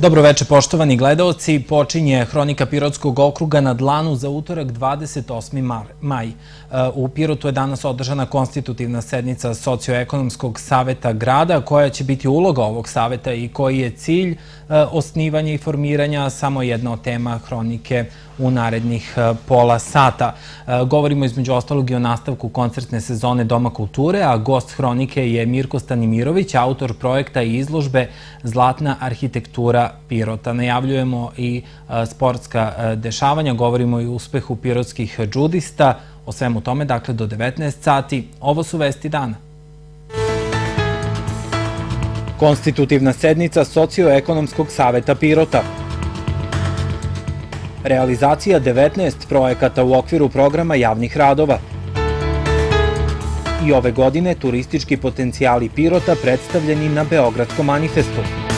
Dobroveče, poštovani gledaoci. Počinje Hronika Pirotskog okruga na dlanu za utorak 28. maj. U Pirotu je danas održana konstitutivna sednica Socioekonomskog saveta grada, koja će biti uloga ovog saveta i koji je cilj osnivanja i formiranja samo jedna od tema Hronike u narednih pola sata. Govorimo između ostalog i o nastavku koncertne sezone Doma kulture, a gost Hronike je Mirko Stanimirović, autor projekta i izložbe Zlatna arhitektura Pirota. Najavljujemo i sportska dešavanja, govorimo i o uspehu pirotskih džudista, o svemu tome, dakle, do 19 sati. Ovo su vesti dana. Konstitutivna sednica Socioekonomskog saveta Pirota. Realizacija 19 projekata u okviru programa javnih radova. I ove godine turistički potencijali Pirota predstavljeni na Beogradskom manifestu.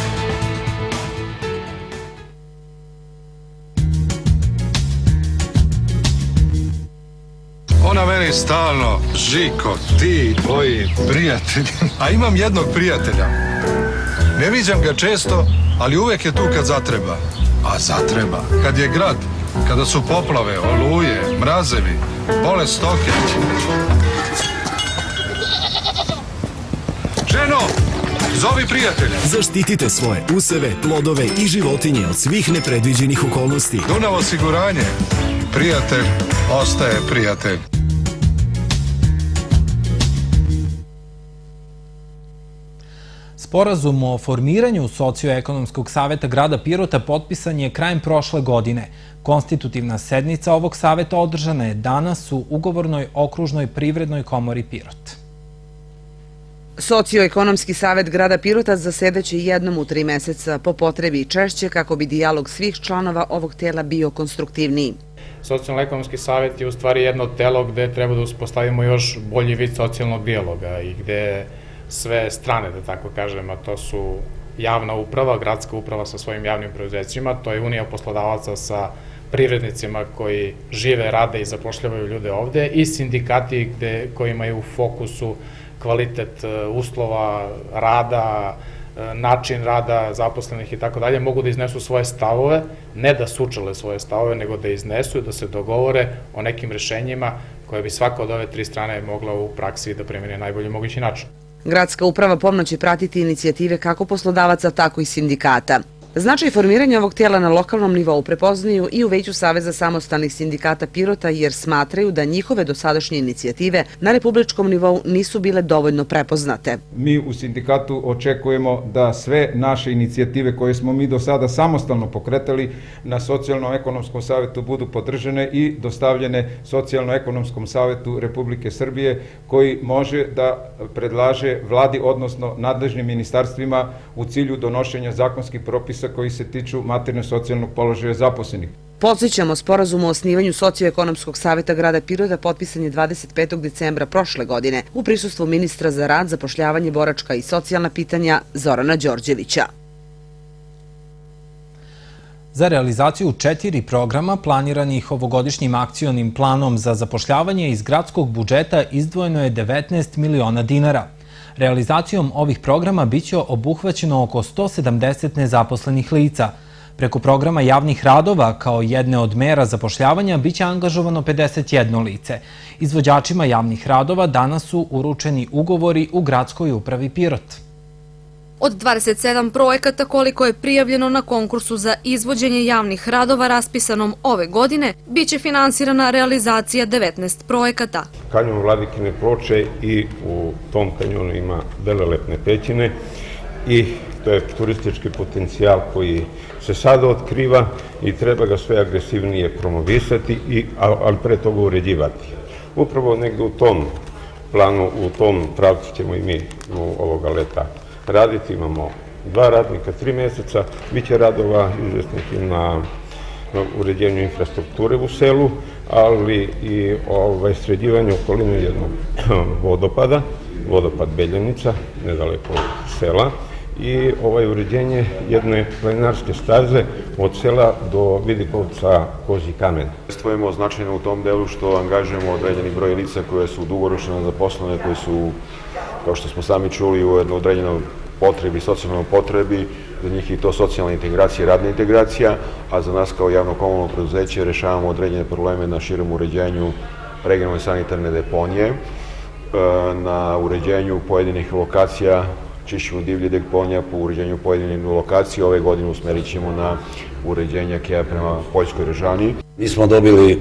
Ona meni stalno: Žiko, ti, tvoji prijatelji. A imam jednog prijatelja. Ne viđam ga često, ali uvek je tu kad zatreba. A zatreba. Kad je grad, kada su poplave, oluje, mrazevi, bole stoke. Ženo, zovi prijatelja. Zaštitite svoje useve, plodove i životinje od svih nepredviđenih okolnosti. Dunav osiguranje. Prijatelj ostaje prijatelj. Sporazum o formiranju Socioekonomskog saveta grada Pirota potpisan je krajem prošle godine. Konstitutivna sednica ovog saveta održana je danas u ugovornoj okružnoj privrednoj komori Pirot. Socioekonomski savet grada Pirota zasedaće jednom u 3 meseca, po potrebi i češće, kako bi dijalog svih članova ovog tela bio konstruktivniji. Socijalno-ekonomski savjet je u stvari jedno telo gde treba da uspostavimo još bolji vid socijalnog dijaloga i gde sve strane, da tako kažem, a to su javna uprava, gradska uprava sa svojim javnim preduzećima, to je Unija poslodavaca sa privrednicima koji žive, rade i zapošljavaju ljude ovde, i sindikati koji imaju u fokusu kvalitet uslova rada, način rada zaposlenih i tako dalje, mogu da iznesu svoje stavove, ne da sučele svoje stavove, nego da iznesu i da se dogovore o nekim rešenjima koje bi svaka od ove 3 strane mogla u praksi da primeni na najbolji mogući način. Gradska uprava pomno će pratiti inicijative kako poslodavaca, tako i sindikata. Značaj formiranja ovog tijela na lokalnom nivou prepoznaju i u Veću Saveza samostalnih sindikata Pirota, jer smatraju da njihove dosadašnje inicijative na republičkom nivou nisu bile dovoljno prepoznate. Mi u sindikatu očekujemo da sve naše inicijative koje smo mi do sada samostalno pokretali na Socijalno-ekonomskom savetu budu podržane i dostavljene Socijalno-ekonomskom savetu Republike Srbije, koji može da predlaže vladi, odnosno nadležnim ministarstvima, u cilju donošenja zakonskih propisa koji se tiču materijalno-socijalnog položaja zaposlenih. Podsjećamo, sporazum o osnivanju Socioekonomskog saveta grada Pirota potpisan je 25. decembra prošle godine u prisustvu ministra za rad, zapošljavanje, boračka i socijalna pitanja Zorana Đorđevića. Za realizaciju 4 programa planiranih ovogodišnjim akcionim planom za zapošljavanje iz gradskog budžeta izdvojeno je 19 miliona dinara. Realizacijom ovih programa biće obuhvaćeno oko 170 nezaposlenih lica. Preko programa javnih radova, kao jedne od mera zapošljavanja, biće angažovano 51 lice. Izvođačima javnih radova danas su uručeni ugovori u gradskoj upravi Pirot. Od 27 projekata koliko je prijavljeno na konkursu za izvođenje javnih radova raspisanom ove godine, biće finansirana realizacija 19 projekata. Kanjon Vladikine Ploče, i u tom kanjonu ima velelepne pećine i to je turistički potencijal koji se sada otkriva i treba ga sve agresivnije promovisati, ali pre toga uređivati. Upravo negde u tom planu, u tom pravcu ćemo i mi ovoga leta raditi. Imamo 2 radnika, 3 meseca, biće radova izvesnih i na uređenju infrastrukture u selu, ali i sređivanje okoline jednog vodopada, vodopad Beljanica, nedaleko od sela, i uređenje jedne planinarske staze od sela do Vidikovca Kozji kamen. Stvojimo značajno u tom delu što angažujemo određeni broj lica koje su dugoročno zaposlene, koji su kao što smo sami čuli, u jednoj određenoj potrebi, socijalnoj potrebi, za njih je to socijalna integracija i radna integracija, a za nas kao javno komunalno preduzeće rešavamo određene probleme na širem uređenju regionalne sanitarne deponije, na uređenju pojedinih lokacija, čišćenju divlje deponija po uređenju pojedinih lokacija. Ove godine usmerit ćemo na uređenje keja prema Poljskoj Režani. Mi smo dobili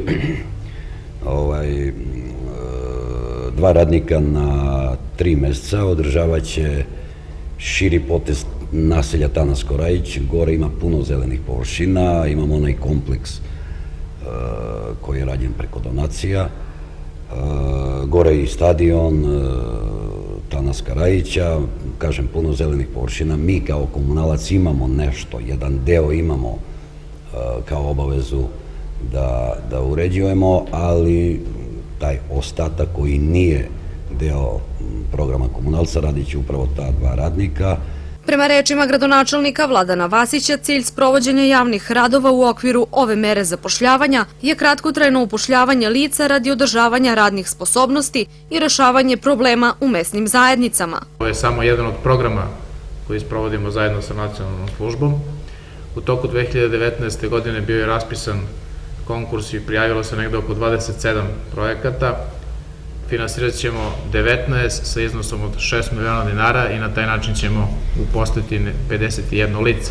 2 radnika na 3 meseca, održavat će širi potez naselja Tanasko Rajić. Gore ima puno zelenih površina, imamo onaj kompleks koji je rađen preko donacija. Gore je i stadion Tanaska Rajića, kažem, puno zelenih površina. Mi kao komunalac imamo nešto, jedan deo imamo kao obavezu da uređujemo, ali taj ostatak koji nije deo programa komunalca radit će upravo ta 2 radnika. Prema rečima gradonačelnika Vladana Vasića, cilj sprovođenja javnih radova u okviru ove mere zapošljavanja je kratkotrajno upošljavanje lica radi održavanja radnih sposobnosti i rešavanje problema u mesnim zajednicama. Ovo je samo jedan od programa koji sprovodimo zajedno sa nacionalnom službom. U toku 2019. godine bio je raspisan konkurs i prijavilo se negde oko 27 projekata. Finansirat ćemo 19 sa iznosom od 6 miliona dinara i na taj način ćemo uposliti 51 lice.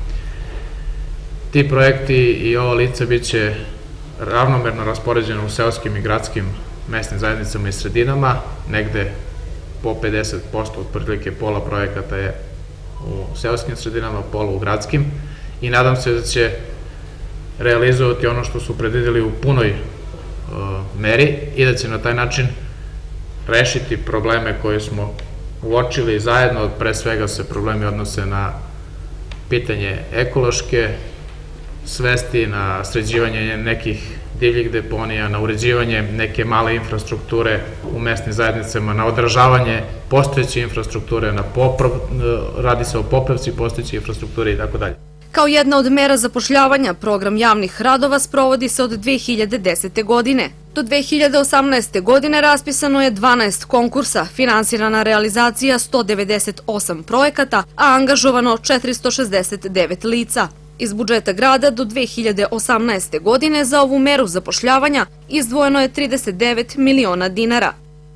Ti projekti i ova lica bit će ravnomerno raspoređena u seoskim i gradskim mesnim zajednicama i sredinama, negde po 50%, otprilike pola projekata je u seoskim sredinama, pola u gradskim, i nadam se da će realizovati ono što su predvideli u punoj meri i da će na taj način rešiti probleme koje smo uočili zajedno. Pre svega se problemi odnose na pitanje ekološke svesti, na sređivanje nekih divljih deponija, na uređivanje neke male infrastrukture u mesnim zajednicama, na održavanje postojeće infrastrukture, radi se o popravci postojeće infrastrukture i tako dalje. Kao jedna od mera zapošljavanja, program javnih radova sprovodi se od 2010. godine. Do 2018. godine raspisano je 12 konkursa, finansirana realizacija 198 projekata, a angažovano 469 lica. Iz budžeta grada do 2018. godine za ovu meru zapošljavanja izdvojeno je 39 miliona dinara.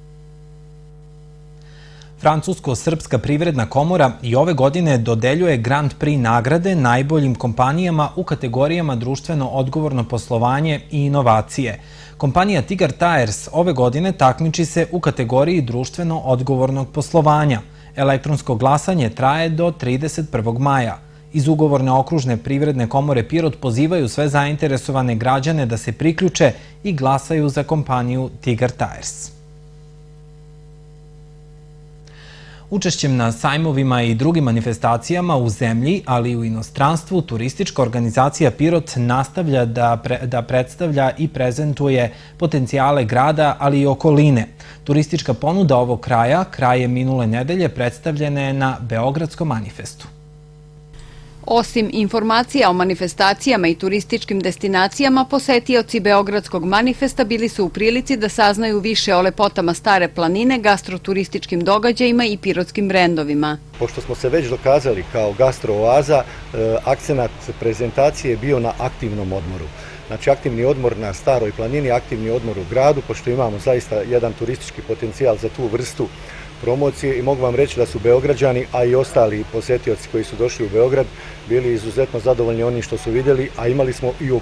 Francusko-srpska privredna komora i ove godine dodeljuje Grand Prix nagrade najboljim kompanijama u kategorijama društveno odgovorno poslovanje i inovacije. Kompanija Tigar Tires ove godine takmiči se u kategoriji društveno odgovornog poslovanja. Elektronsko glasanje traje do 31. maja. Iz ugovorne okružne privredne komore Pirot pozivaju sve zainteresovane građane da se priključe i glasaju za kompaniju Tigar Tires. Učešćem na sajmovima i drugim manifestacijama u zemlji, ali i u inostranstvu, turistička organizacija Pirot nastavlja da predstavlja i prezentuje potencijale grada, ali i okoline. Turistička ponuda ovog kraja, krajem minule nedelje, predstavljena je na Beogradskom manifestu. Osim informacija o manifestacijama i turističkim destinacijama, posetioci Beogradskog manifesta bili su u prilici da saznaju više o lepotama Stare planine, gastroturističkim događajima i pirotskim brendovima. Pošto smo se već dokazali kao gastrooaza, akcenat prezentacije je bio na aktivnom odmoru. Znači, aktivni odmor na Staroj planini, aktivni odmor u gradu, pošto imamo zaista jedan turistički potencijal za tu vrstu promocije i mogu vam reći da su Beograđani, a i ostali posetioci koji su došli u Beograd, bili izuzetno zadovoljni onim što su vidjeli, a imali smo i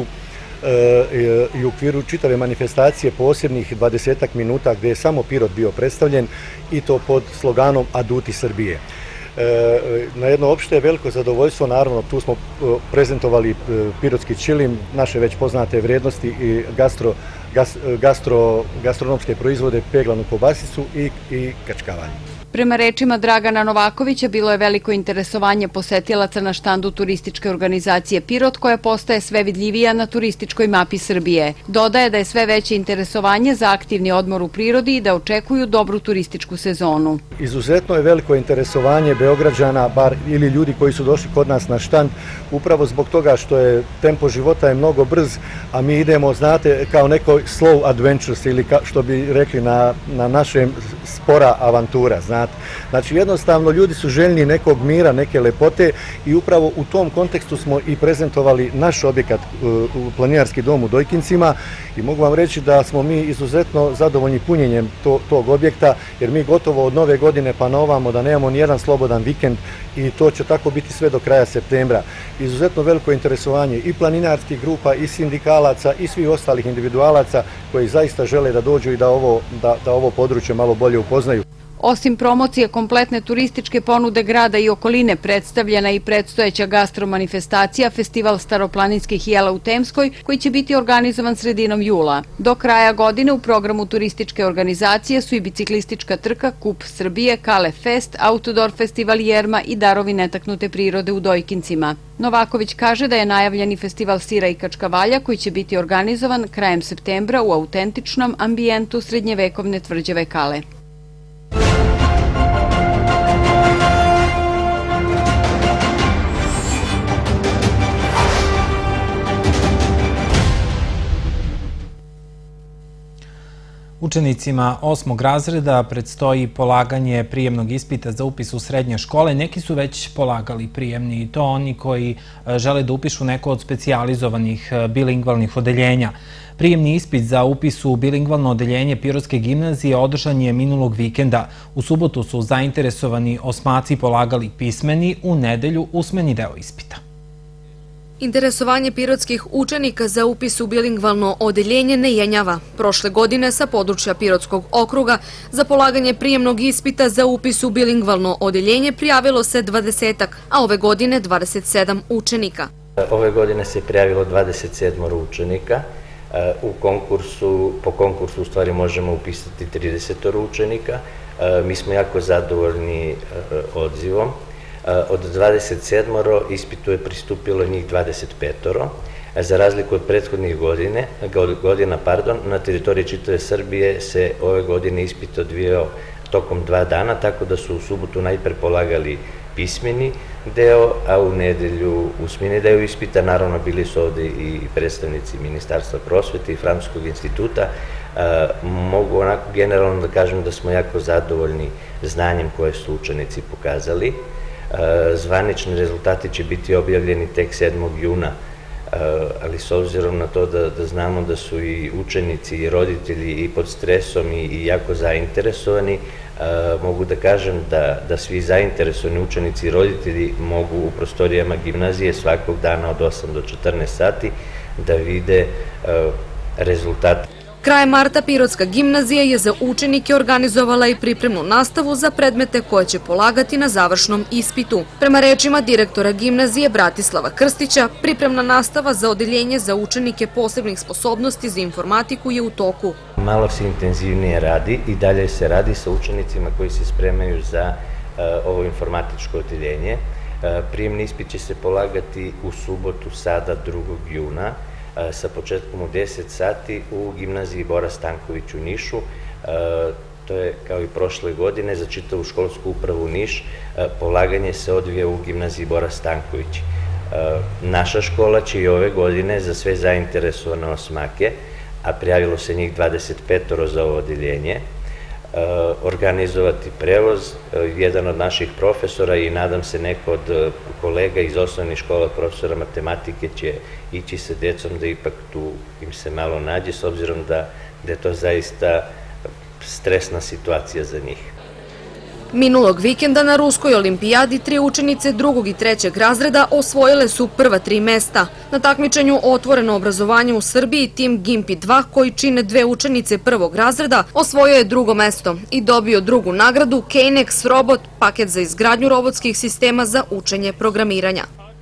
u okviru čitave manifestacije posebnih 20 minuta gdje je samo Pirot bio predstavljen i to pod sloganom Aduti Srbije. Na jedno opšte veliko zadovoljstvo, naravno tu smo prezentovali pirotski čilim, naše već poznate vrijednosti i gastronomske proizvode, peglanu kobasicu i kačkavanje. Prema rečima Dragana Novakovića, bilo je veliko interesovanje posetilaca na štandu turističke organizacije Pirot, koja postaje sve vidljivija na turističkoj mapi Srbije. Dodaje da je sve veće interesovanje za aktivni odmor u prirodi i da očekuju dobru turističku sezonu. Izuzetno je veliko interesovanje Beograđana, bar ili ljudi koji su došli kod nas na štand, upravo zbog toga što je tempo života je mnogo brz, a mi idemo, znate, kao neko slow adventures ili što bi rekli na našem spora avantura, znate. Znači jednostavno ljudi su željni nekog mira, neke lepote i upravo u tom kontekstu smo i prezentovali naš objekat u Planinarski dom u Dojkincima i mogu vam reći da smo mi izuzetno zadovoljni punjenjem tog objekta jer mi gotovo od nove godine pa na ovamo da nemamo ni jedan slobodan vikend i to će tako biti sve do kraja septembra. Izuzetno veliko interesovanje i planinarskih grupa i sindikalaca i svih ostalih individualaca koji zaista žele da dođu i da ovo područje malo bolje upoznaju. Osim promocije kompletne turističke ponude grada i okoline, predstavljena i predstojeća gastromanifestacija Festival staroplaninskih jela u Temskoj, koji će biti organizovan sredinom jula. Do kraja godine u programu turističke organizacije su i biciklistička trka, Kup Srbije, Kale Fest, Outdoor festival Jerma i darovi netaknute prirode u Dojkincima. Novaković kaže da je najavljeni festival sira i kačkavalja koji će biti organizovan krajem septembra u autentičnom ambijentu srednjevekovne tvrđave Kale. Učenicima 8. razreda predstoji polaganje prijemnog ispita za upis u srednje škole. Neki su već polagali prijemni i to oni koji žele da upišu neko od specijalizovanih bilingvalnih odeljenja. Prijemni ispit za upis u bilingvalno odeljenje Pirotske gimnazije održan je minulog vikenda. U subotu su zainteresovani osmaci polagali pismeni, u nedelju usmeni deo ispita. Interesovanje pirotskih učenika za upis u bilingvalno odeljenje ne jenjava. Prošle godine sa područja Pirotskog okruga za polaganje prijemnog ispita za upis u bilingvalno odeljenje prijavilo se 20-ak, a ove godine 27 učenika. Ove godine se prijavilo 27 učenika. Po konkursu u stvari možemo upisati 30 učenika. Mi smo jako zadovoljni odzivom. Od 27 ispitu je pristupilo njih 25. Za razliku od prethodnih godina, na teritoriji čitave Srbije se ove godine ispit odvijao tokom 2 dana, tako da su u subotu najpre polagali pismeni deo, a u nedelju usmeni deo ispita. Naravno, bili su ovde i predstavnici Ministarstva prosvete i Francuskog instituta. Mogu onako generalno da kažem da smo jako zadovoljni znanjem koje su učenici pokazali. Zvanični rezultati će biti objavljeni tek 7. juna, ali s obzirom na to da znamo da su i učenici i roditelji i pod stresom i jako zainteresovani, mogu da kažem da svi zainteresovani učenici i roditelji mogu u prostorijama gimnazije svakog dana od 8 do 14 sati da vide rezultate. Krajem marta Pirotska gimnazija je za učenike organizovala i pripremnu nastavu za predmete koje će polagati na završnom ispitu. Prema rečima direktora gimnazije Bratislava Krstića, pripremna nastava za odeljenje za učenike posebnih sposobnosti za informatiku je u toku. Malo se intenzivnije radi i dalje se radi sa učenicima koji se spremaju za ovo informatičko odeljenje. Prijemni ispit će se polagati u subotu sada 2. juna. Sa početkom u 10 sati u gimnaziji Bora Stanković u Nišu. To je kao i prošle godine za čitavu školsku upravu Niš. Polaganje se odvija u gimnaziji Bora Stanković. Naša škola će i ove godine za sve zainteresovane osmake, a prijavilo se njih 25 za ovo odeljenje, organizovati prevoz. Jedan od naših profesora i nadam se neko od kolega iz osnovnih škola, profesora matematike, će ići sa decom da ipak tu im se malo nađe, s obzirom da je to zaista stresna situacija za njih. Minulog vikenda na Ruskoj olimpijadi 3 učenice 2. i 3. razreda osvojile su prva 3 mesta. Na takmičenju Otvoreno obrazovanje u Srbiji tim Gimpi 2, koji čine 2 učenice 1. razreda, osvojio je 2. mesto i dobio 2. nagradu Knex Robot, paket za izgradnju robotskih sistema za učenje programiranja.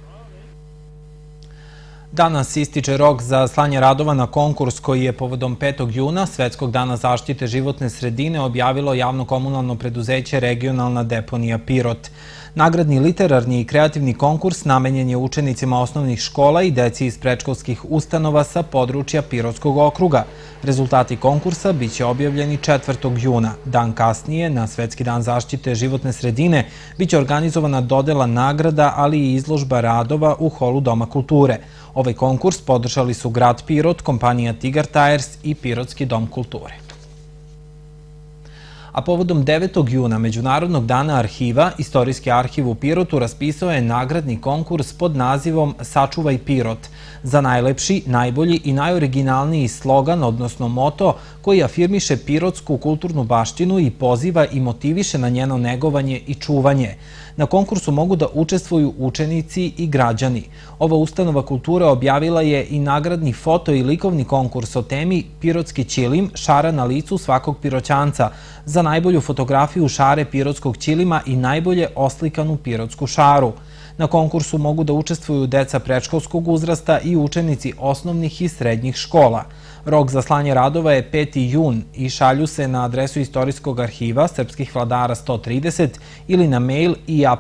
Danas ističe rok za slanje radova na konkurs koji je povodom 5. juna, Svetskog dana zaštite životne sredine, objavilo javno komunalno preduzeće Regionalna deponija Pirot. Nagradni literarni i kreativni konkurs namenjen je učenicima osnovnih škola i deci iz predškolskih ustanova sa područja Pirotskog okruga. Rezultati konkursa biće objavljeni 4. juna. Dan kasnije, na Svetski dan zaštite životne sredine, biće organizovana dodela nagrada, ali i izložba radova u holu Doma kulture. Ovaj konkurs podržali su grad Pirot, kompanija Tigar Tires i Pirotski dom kulture. A povodom 9. juna, Međunarodnog dana arhiva, Istorijski arhiv u Pirotu raspisao je nagradni konkurs pod nazivom Sačuvaj Pirot za najlepši, najbolji i najoriginalniji slogan, odnosno moto, koji afirmiše pirotsku kulturnu baštinu i poziva i motiviše na njeno negovanje i čuvanje. Na konkursu mogu da učestvuju učenici i građani. Ova ustanova kulture objavila je i nagradni foto i likovni konkurs o temi Pirotski ćilim, šara na licu svakog piroćanca, za najbolju fotografiju šare pirotskog ćilima i najbolje oslikanu pirotsku šaru. Na konkursu mogu da učestvuju deca predškolskog uzrasta i učenici osnovnih i srednjih škola. Rok za slanje radova je 5. jun i šalju se na adresu Istorijskog arhiva Srpskih vladara 130 ili na mail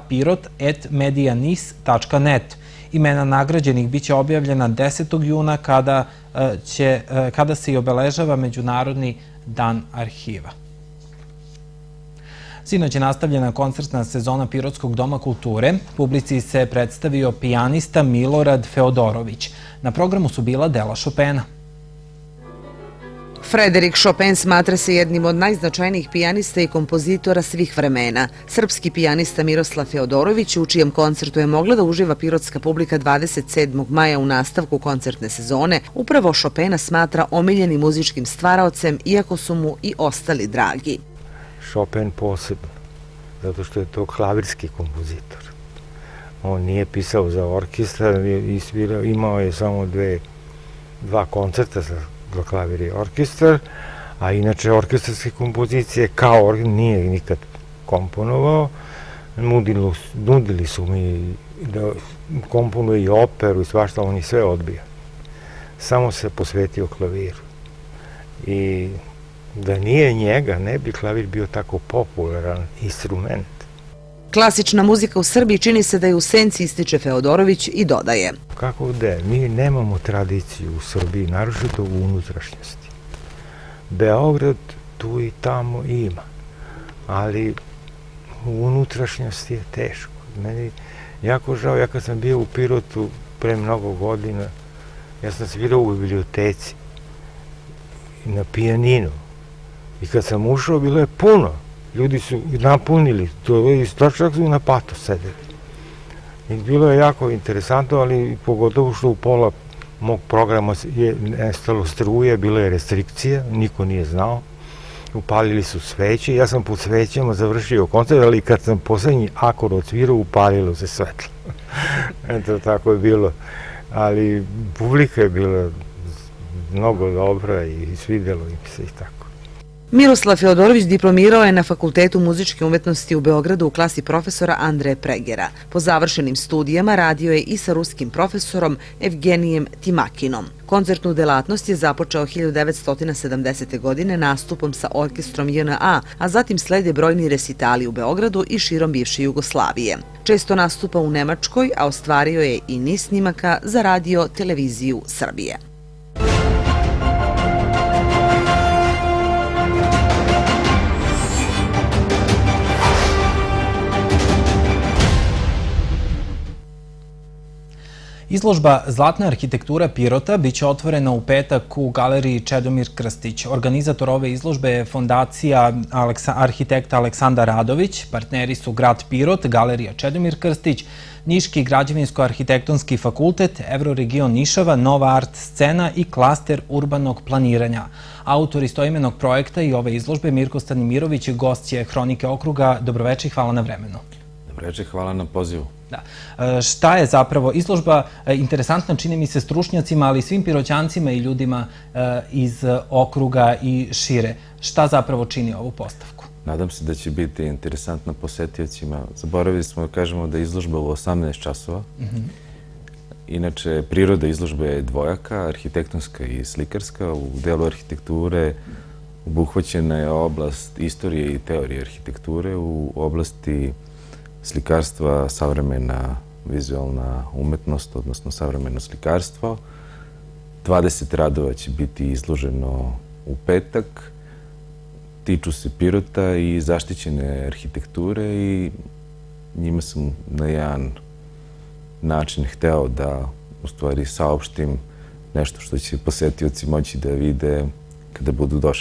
iapirot@medianis.net. Imena nagrađenih biće objavljena 10. juna kada se i obeležava Međunarodni dan arhiva. Sinoć je nastavljena koncertna sezona Pirotskog doma kulture. Publici se predstavio pijanista Milorad Feodorović. Na programu su bila dela Chopina. Frederik Chopin smatra se jednim od najznačajnijih pijanista i kompozitora svih vremena. Srpski pijanista Miroslav Feodorović, u čijem koncertu je mogla da uživa pirotska publika 27. maja u nastavku koncertne sezone, upravo Chopina smatra omiljenim muzičkim stvaraocem, iako su mu i ostali dragi. Chopin posebno, zato što je to klavirski kompozitor. On nije pisao za orkestar, imao je samo dva koncerta za klavir i orkestar, a inače orkestarske kompozicije kao nije nikad komponovao. Nudili su mi da komponuje i operu i svašta, on je sve odbio. Samo se posvetio klaviru. I da nije njega, ne bi klavir bio tako popularan instrument. Klasična muzika u Srbiji čini se da je u senci, ističe Feodorović i dodaje. Kako da je? Mi nemamo tradiciju u Srbiji, naročito u unutrašnjosti. Beograd tu i tamo ima, ali u unutrašnjosti je teško. Meni jako žao, ja kad sam bio u Pirotu pre mnogo godina, ja sam svirao u biblioteci na pijaninu. I kad sam ušao, bilo je puno. Ljudi su napunili, čak su na pato sedeli. I bilo je jako interesantno, ali pogotovo što u pola mog programa je nestalo struje, bila je restrikcija, niko nije znao. Upalili su sveće, ja sam pod svećama završio koncert, ali kad sam poslednji akord odsvirao, upalilo se svetlo. Eto, tako je bilo. Ali publika je bila mnogo dobra i svidelo im se i tako. Miroslav Feodorović diplomirao je na Fakultetu muzičke umetnosti u Beogradu u klasi profesora Andreja Pregera. Po završenim studijama radio je i sa ruskim profesorom Evgenijem Timakinom. Koncertnu delatnost je započeo 1970. godine nastupom sa orkestrom JNA, a zatim slede brojni resitali u Beogradu i širom bivše Jugoslavije. Često nastupa u Nemačkoj, a ostvario je i niz snimaka za radio televiziju Srbije. Izložba Zlatna arhitektura Pirota biće otvorena u petak u galeriji Čedomir Krstić. Organizator ove izložbe je fondacija arhitekta Aleksandar Radović, partneri su grad Pirot, galerija Čedomir Krstić, Niški građevinsko-arhitektonski fakultet, Evroregion Nišava, Nova art scena i klaster urbanog planiranja. Autor istoimenog projekta i ove izložbe Mirko Stanimirović, gost je Hronike okruga. Dobroveče i hvala na vremenu. Dobroveče, hvala na pozivu. Šta je zapravo izložba interesantna, čini mi se, stručnjacima, ali i svim piroćancima i ljudima iz okruga i šire. Šta zapravo čini ovu postavku? Nadam se da će biti interesantna posetiocima. Zaboravili smo da kažemo da je izložba u 18 časova. Inače, priroda izložbe je dvojaka, arhitektonska i slikarska. U delu arhitekture obuhvaćena je oblast istorije i teorije arhitekture, u oblasti slikarstva savremena vizualna umetnost, odnosno savremeno slikarstvo. 20 radova će biti izloženo u petak. Tiču se Pirota i zaštićene arhitekture i njima sam na jedan način hteo da u stvari saopštim nešto što će posetioci moći da vide kada budu došli.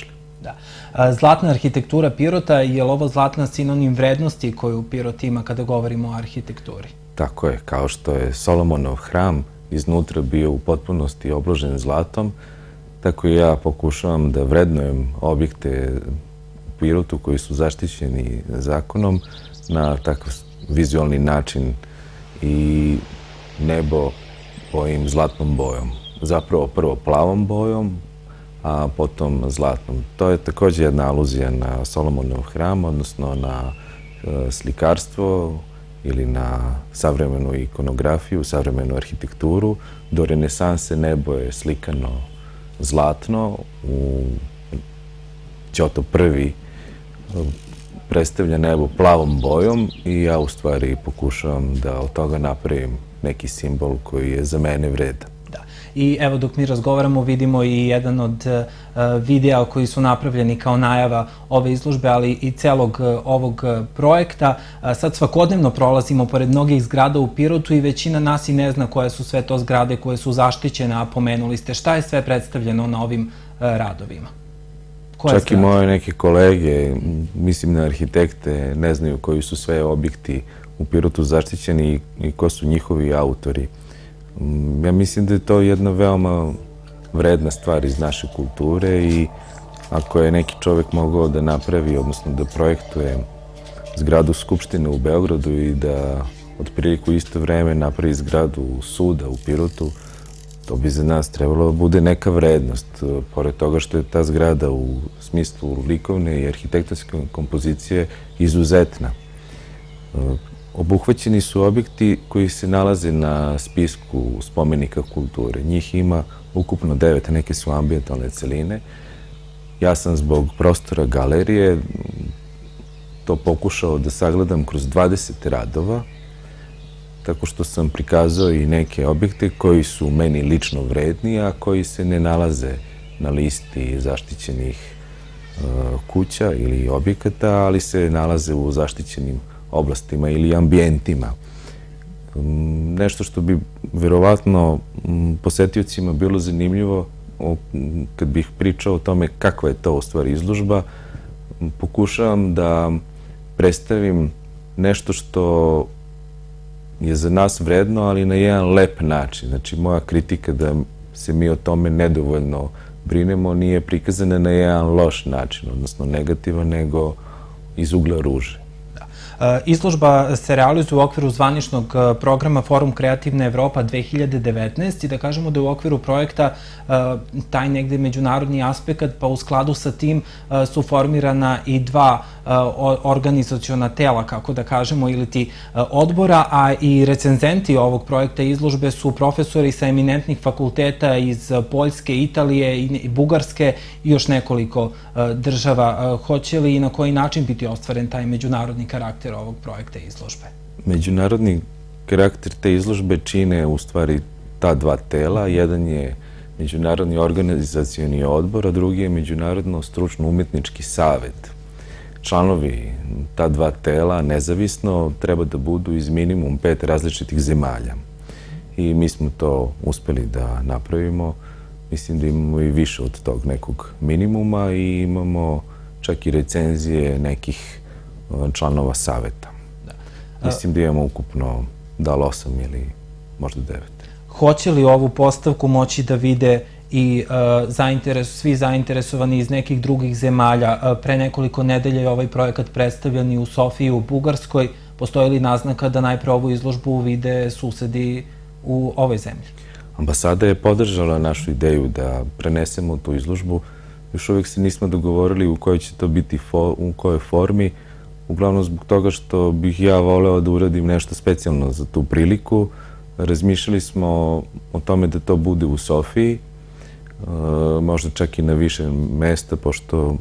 Zlatna arhitektura Pirota, je li ovo zlatna sinonim vrednosti koju Pirot ima kada govorimo o arhitekturi? Tako je, kao što je Solomonov hram iznutra bio u potpunosti obložen zlatom, tako i ja pokušavam da vrednujem objekte u Pirotu koji su zaštićeni zakonom na takav vizualni način i nebo bojim zlatnom bojom. Zapravo prvo plavom bojom, a potom zlatnom. To je također jedna aluzija na Solomonov hram, odnosno na slikarstvo ili na savremenu ikonografiju, savremenu arhitekturu. Do renesanse nebo je slikano zlatno. U Ćoto I predstavlja nebo plavom bojom i ja u stvari pokušavam da od toga napravim neki simbol koji je za mene vredan. I evo dok mi razgovaramo vidimo i jedan od videa koji su napravljeni kao najava ove izložbe, ali i celog ovog projekta. Sad svakodnevno prolazimo pored mnogih zgrada u Pirotu i većina nas i ne zna koje su sve to zgrade koje su zaštićene, a pomenuli ste. Šta je sve predstavljeno na ovim radovima? Čak i moje neke kolege, mislim na arhitekte, ne znaju koji su sve objekti u Pirotu zaštićeni i ko su njihovi autori. Ja mislim da je to jedna veoma vredna stvar iz naše kulture i ako je neki čovek mogao da napravi, odnosno da projektuje zgradu Skupštine u Beogradu i da otprilike u isto vreme napravi zgradu suda u Pirotu, to bi za nas trebalo da bude neka vrednost. Pored toga što je ta zgrada u smislu likovne i arhitektonske kompozicije izuzetna. Obuhvaćeni su objekti koji se nalaze na spisku spomenika kulture. Njih ima ukupno 9, neke su ambijentalne celine. Ja sam zbog prostora galerije to pokušao da sagledam kroz 20 radova, tako što sam prikazao i neke objekte koji su meni lično vredni, a koji se ne nalaze na listi zaštićenih kuća ili objekata, ali se nalaze u zaštićenim oblastima ili ambijentima. Nešto što bi verovatno posetiocima bilo zanimljivo kad bih pričao o tome kakva je to u stvari izložba, pokušavam da predstavim nešto što je za nas vredno, ali na jedan lep način. Znači, moja kritika da se mi o tome nedovoljno brinemo nije prikazana na jedan loš način, odnosno negativan, nego iz ugla ruže. Izložba se realizuje u okviru zvaničnog programa Forum Kreativna Evropa 2019 i da kažemo da je u okviru projekta taj negde međunarodni aspekt, pa u skladu sa tim su formirana i 2 organizaciona tela, kako da kažemo, ili ti odbora, a i recenzenti ovog projekta izložbe su profesori sa eminentnih fakulteta iz Poljske, Italije i Bugarske i još nekoliko država. Hoće li i na koji način biti ostvaren taj međunarodni karakter ovog projekta izložbe? Međunarodni karakter te izložbe čine u stvari ta 2 tela. Jedan je Međunarodni organizacioni odbor, a drugi je Međunarodno stručno-umetnički savet. Članovi ta 2 tela nezavisno treba da budu iz minimum 5 različitih zemalja. I mi smo to uspeli da napravimo. Mislim da imamo i više od tog nekog minimuma i imamo čak i recenzije nekih članova saveta. Mislim da imamo ukupno da li 8 ili možda 9. Hoće li ovu postavku moći da vide i svi zainteresovani iz nekih drugih zemalja? Pre nekoliko nedelja je ovaj projekat predstavljen i u Sofiji u Bugarskoj. Postoji li naznaka da najpre ovu izložbu vide susedi u ovoj zemlji? Ambasada je podržala našu ideju da prenesemo tu izložbu. Još uvijek se nismo dogovorili u kojoj će to biti, u kojoj formi. Uglavnom zbog toga što bih ja voleo da uradim nešto specijalno za tu priliku. Razmišljali smo o tome da to bude u Sofiji, možda čak i na više mesta, pošto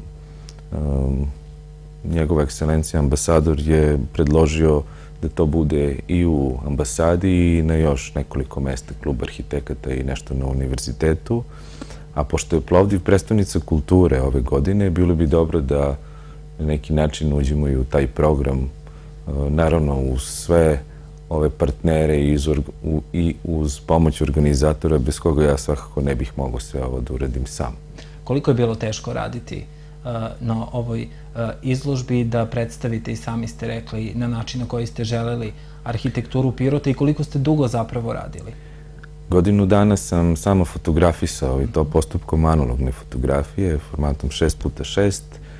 njegova ekscelencija ambasador je predložio da to bude i u ambasadi i na još nekoliko mesta, klub arhitekata i nešto na univerzitetu. A pošto je Plovdiv predstavnica kulture ove godine, bilo bi dobro da na neki način uđemo i u taj program, naravno uz sve ove partnere i uz pomoć organizatora, bez koga ja svakako ne bih mogao sve ovo da uradim sam. Koliko je bilo teško raditi na ovoj izložbi, da predstavite, i sami ste rekli, na način na koji ste želeli arhitekturu Pirota i koliko ste dugo zapravo radili? Godinu dana sam samo fotografisao, i to postupkom analogne fotografije, formatom 6x6,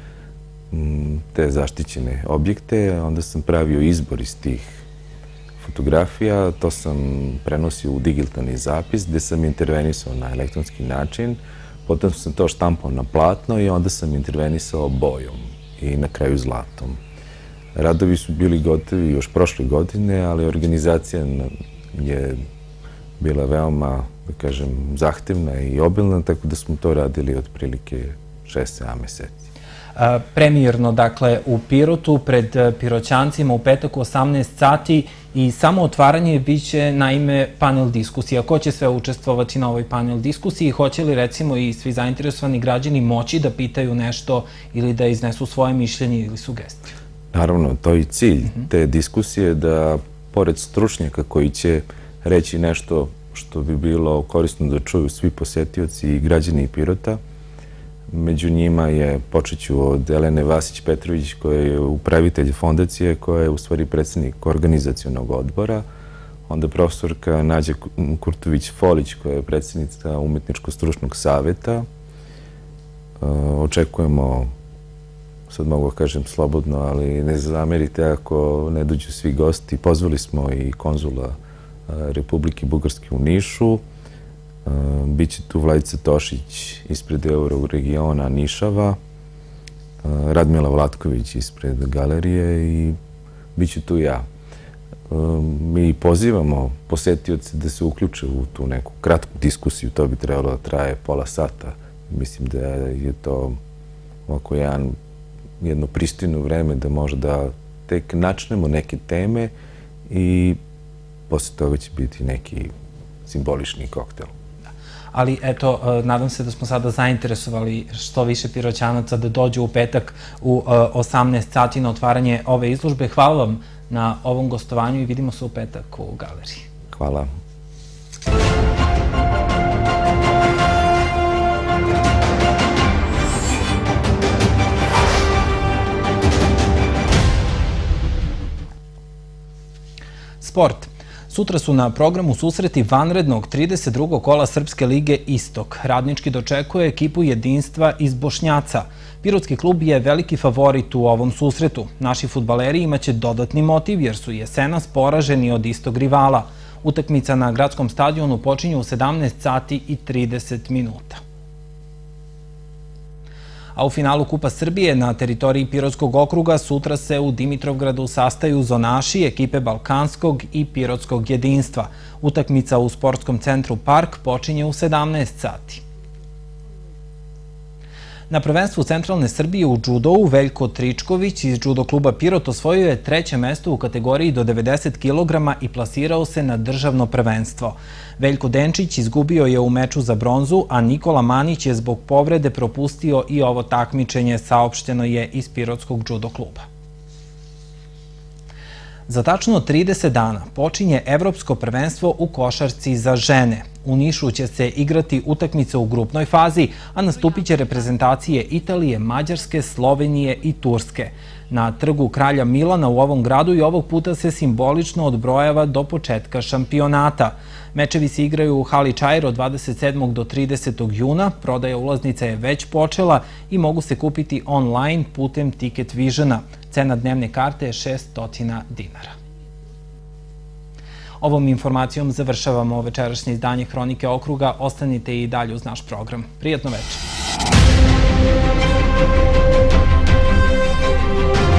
te zaštićene objekte. Onda sam pravio izbor iz tih fotografija, to sam prenosio u digitalni zapis gde sam intervenisao na elektronski način, potom sam to štampao na platno i onda sam intervenisao bojom i na kraju zlatom. Radovi su bili gotovi još prošle godine, ali organizacija je bila veoma, da kažem, zahtevna i obilna, tako da smo to radili otprilike 6-7 meseci. Premijerno, dakle, u Pirotu, pred Piroćancima u petak u 18 sati i samo otvaranje biće, naime, panel diskusija. Ko će sve učestvovati na ovoj panel diskusiji? Hoće li, recimo, i svi zainteresovani građani moći da pitaju nešto ili da iznesu svoje mišljenje ili sugestije? Naravno, to je i cilj te diskusije, da pored stručnjaka koji će reći nešto što bi bilo korisno da čuju svi posetioci i građani Pirota, među njima je, počet ću od Elene Vasić-Petrović, koja je upravitelj fondacije, koja je u stvari predsednik organizacionog odbora, onda profesorka Nađa Kurtović-Folić, koja je predsednica Umetničko-stručnog saveta. Očekujemo, sad mogu da kažem slobodno, ali ne zamerite ako ne dođu svi gosti. Pozvali smo i konzula Republike Bugarske u Nišu. Biće tu Vladica Tošić ispred Euroregiona Nišava, Radmila Vlatković ispred galerije i bit ću tu ja. Mi pozivamo posetioce da se uključe u tu neku kratku diskusiju, to bi trebalo da traje pola sata. Mislim da je to ovako jedno pristojno vreme da možda tek načnemo neke teme i posle toga će biti neki simbolični koktel. Ali eto, nadam se da smo sada zainteresovali što više Piroćanaca da dođu u petak u 18 sati na otvaranje ove izložbe. Hvala vam na ovom gostovanju i vidimo se u petak u galeriji. Hvala. Sport. Sutra su na programu susreti vanrednog 32. kola Srpske lige Istok. Radnički dočekuje ekipu Jedinstva iz Bošnjaca. Pirotski klub je veliki favorit u ovom susretu. Naši fudbaleri imaće dodatni motiv jer su jesenas poraženi od istog rivala. Utakmica na gradskom stadionu počinje u 17 sati i 30 minuta. A u finalu Kupa Srbije na teritoriji Pirotskog okruga sutra se u Dimitrovgradu sastaju zonaši ekipe Balkanskog i Pirotskog jedinstva. Utakmica u sportskom centru Park počinje u 17 sati. Na prvenstvu Centralne Srbije u džudou Veljko Tričković iz džudo kluba Pirot osvojio je 3. mesto u kategoriji do 90 kg i plasirao se na državno prvenstvo. Veljko Denčić izgubio je u meču za bronzu, a Nikola Manić je zbog povrede propustio i ovo takmičenje, saopšteno je iz Pirotskog džudo kluba. Za tačno 30 dana počinje Evropsko prvenstvo u košarci za žene. U Nišu će se igrati utakmice u grupnoj fazi, a nastupit će reprezentacije Italije, Mađarske, Slovenije i Turske. Na trgu Kralja Milana u ovom gradu i ovog puta se simbolično odbrojava do početka šampionata. Mečevi se igraju u hali Čair od 27. do 30. juna. Prodaja ulaznica je već počela i mogu se kupiti online putem Ticket Visiona. Cena dnevne karte je 600 dinara. Ovom informacijom završavamo večerašnje izdanje Hronike okruga. Ostanite i dalje uz naš program. Prijatno večer.